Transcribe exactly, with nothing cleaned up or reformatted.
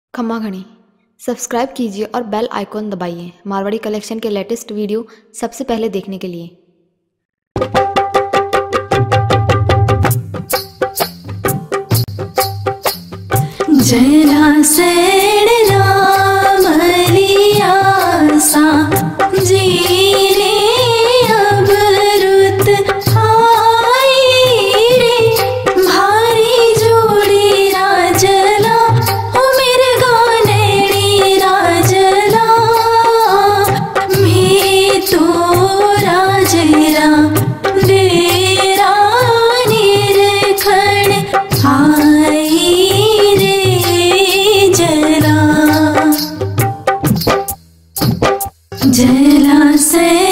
खम्मा घणी सब्सक्राइब कीजिए और बेल आइकॉन दबाइए मारवाड़ी कलेक्शन के लेटेस्ट वीडियो सबसे पहले देखने के लिए। जरा सेड़ रामलिया सा जीने अब रुत आई रे भारी जोड़ी राजला ओ मेरे गानेड़ी राजला मैं तो राजरा डेरा निरखण आई जला से